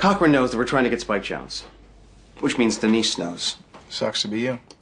Cochran knows that we're trying to get Spike Jones. Which means Denise knows. Sucks to be you.